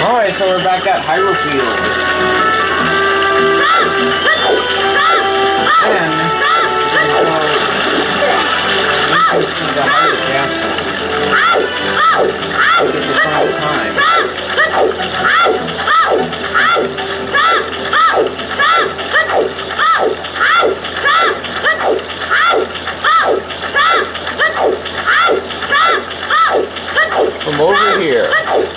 Alright, so we're back at Hyrule Field. And into the Hyrule Castle. To get the Song of Time. From over here.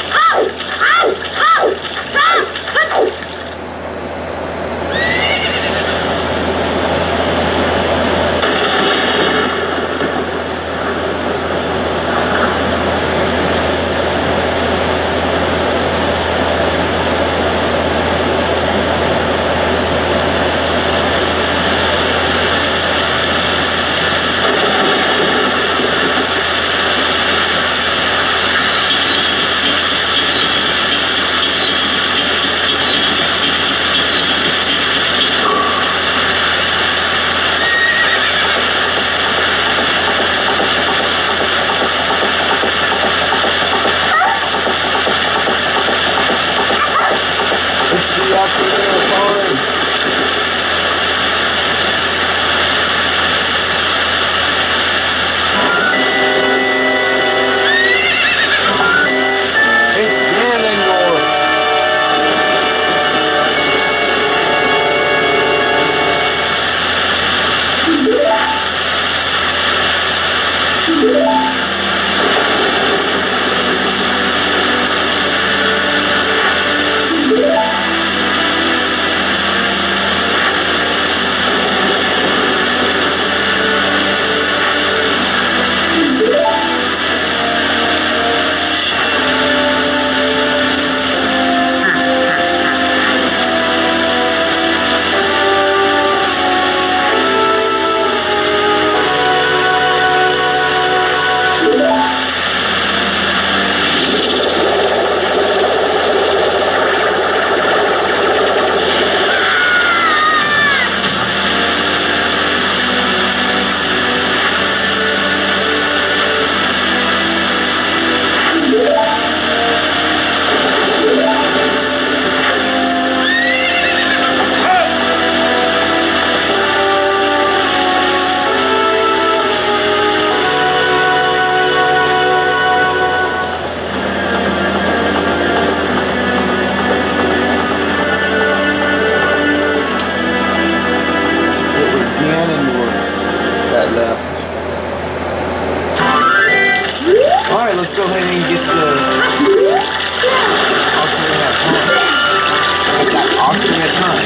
Alright, let's go ahead and get the Ocarina of Time. Get that Ocarina of Time.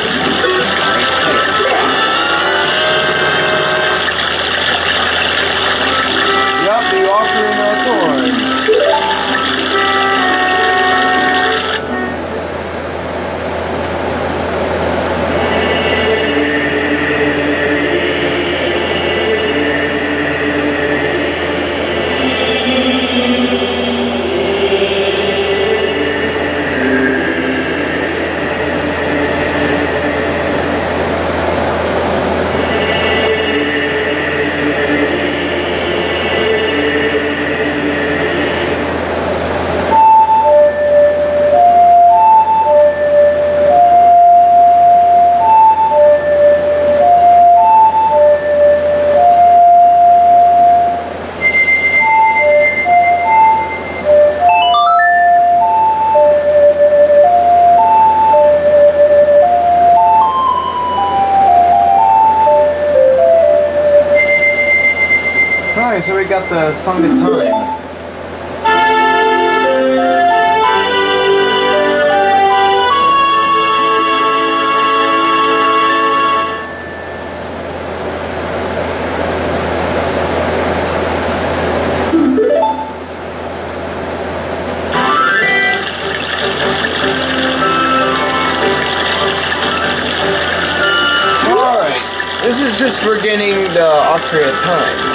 Right there. Yup, the Ocarina of Time. Alright, so we got the Song of Time. Alright, this is just for getting the Ocarina of Time.